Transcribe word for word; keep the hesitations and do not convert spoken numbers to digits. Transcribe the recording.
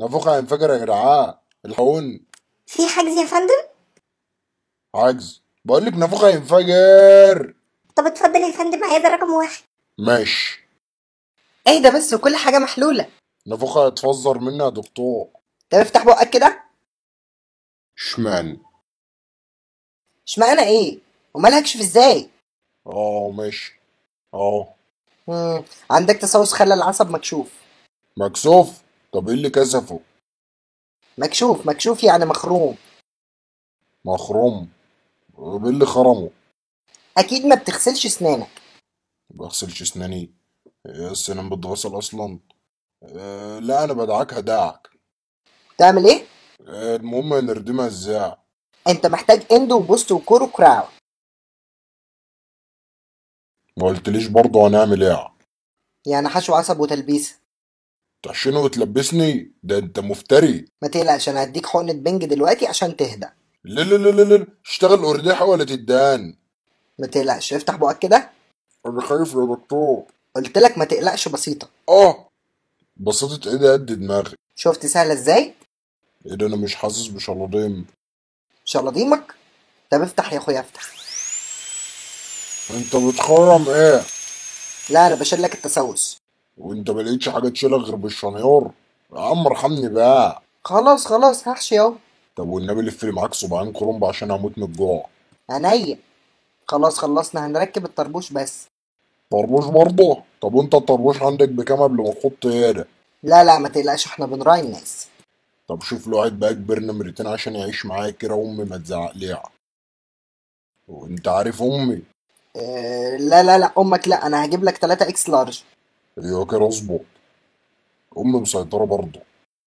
نافوخ هينفجر يا جدعان. الحقوني. في حجز يا فندم؟ عجز بقول لك نافوخ هينفجر. طب اتفضل يا فندم، عايزة رقم واحد. ماشي. ايه ده بس وكل حاجة محلولة. نافوخ هيتفجر مني يا دكتور. طب افتح بقك كده. اشمعنى؟ اشمعنى ايه؟ امال هكشف ازاي؟ اه ماشي. اه. مم. عندك تسوس خلى العصب مكشوف. مكسوف؟ طب ايه اللي كسفه؟ مكشوف مكشوف يعني مخروم. مخروم؟ طب ايه اللي خرمه؟ اكيد ما بتغسلش اسنانك. بغسلش اسناني؟ إيه السنان بتغسل اصلا؟ أه لا انا بدعكها دعك. تعمل ايه؟ أه المهم نردمها ازاي؟ انت محتاج اندو وبوست وكورو كراو. ما قلتليش برضه هنعمل ايه؟ يعني حشو عصب وتلبيسه. تحشيني وتلبسني؟ ده انت مفتري. ما تقلقش، انا هديك حقنة بنج دلوقتي عشان تهدى. لا لا لا لا لا، اشتغل ارداحة ولا تدان. ما تقلقش، افتح بقك كده. انا خايف يا دكتور. قلت لك ما تقلقش، بسيطة. اه. بساطة ايه ده قد دماغي. شفت سهلة ازاي؟ ايه ده انا مش حاسس بشلاديم. شلاضيمك. طب افتح يا اخويا افتح. انت بتخرم ايه؟ لا انا بشيل لك التسوس. وانت ملقتش حاجة تشيلها غير بالشنيور؟ يا عم ارحمني بقى. خلاص خلاص هحشي اهو. طب والنبي لف لي معاك صباعين كرنب عشان هموت من الجوع. عينيا. خلاص خلصنا، هنركب الطربوش بس. طربوش برضه؟ طب وانت الطربوش عندك بكام قبل ما تحط ايه؟ لا لا ما تقلقش، احنا بنراعي الناس. طب شوف له واحد بقى كبر نمرتين عشان يعيش معايا كده، امي ما تزعق ليها. وانت عارف امي. اه لا لا لا امك لا، انا هجيب لك تلاتة اكس لارج. ايوه كده اظبط. امي مسيطرة برضه.